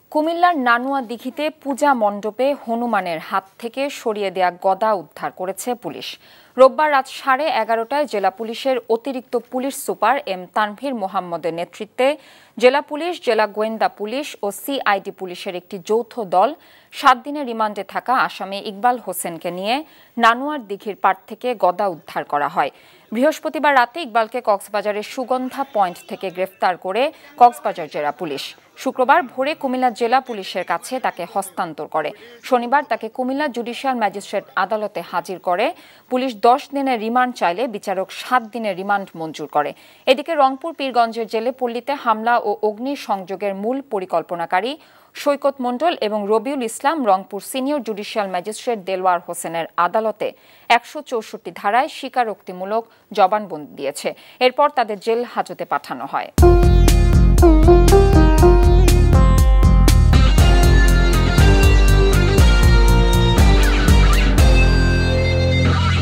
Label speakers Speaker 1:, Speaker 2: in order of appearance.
Speaker 1: কুমিল্লার নানুয়া দিঘিতে পূজা মণ্ডপে হনুমানের হাত থেকে সরিয়ে দেয়া গদা উদ্ধার করেছে পুলিশ। রোববার রাত 11:30টায় জেলা পুলিশের অতিরিক্ত পুলিশ সুপার এম তানভীর মোহাম্মদের নেতৃত্বে জেলা পুলিশ, জেলা গোয়েন্দা পুলিশ ও সিআইডি পুলিশের একটি যৌথ দল 7 দিনের রিমান্ডে থাকা আসামি ইকবাল হোসেনকে নিয়ে নানুয়ার দিঘির পাড় থেকে গদা উদ্ধার করা হয়। বৃহস্পতিবার রাতে ইকবালকে কক্সবাজারের সুগন্ধা পয়েন্ট থেকে গ্রেফতার করে কক্সবাজার জেলা পুলিশ। শুক্রবার ভোরে কুমিল্লা জেলা পুলিশের কাছে তাকে হস্তান্তর করে। শনিবার তাকে কুমিল্লা জুডিশিয়াল ম্যাজিস্ট্রেট আদালতে হাজির করে। পুলিশ 10 দিনের রিমান্ড চাইলে বিচারক 7 দিনের রিমান্ড মঞ্জুর করে। এদিকে রংপুর পীরগঞ্জের জেলে পল্লীতে হামলা ও অগ্নি সংযোগের মূল পরিকল্পনাকারী সৈকত মণ্ডল এবং Rabiul Islam Rangpur senior judicial magistrate Delwar হোসেনের আদালতে 164 ধারায় স্বীকারোক্তিমূলক জবানবন্দি দিয়েছে। এরপর তাদের জেল হাজতে পাঠানো হয়।